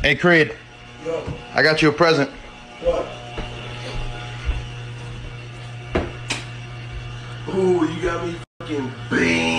Hey, Creed. Yo. I got you a present. What? Ooh, you got me fucking beamed.